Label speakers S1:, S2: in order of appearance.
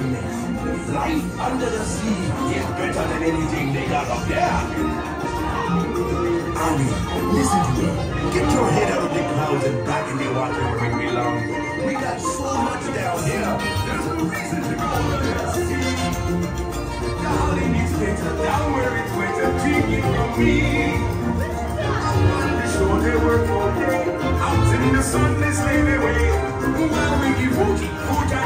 S1: happiness. Life under the sea is better than anything they got up there. Ali, listen to me. Get your head out of the clouds and back in the water where it belongs. We got so much down here. There's no reason to go under the sea. Darling, it's better down where it's wetter. Take it from me. On the shore they work all day. Out in the sun they slave away. While we give Wookie food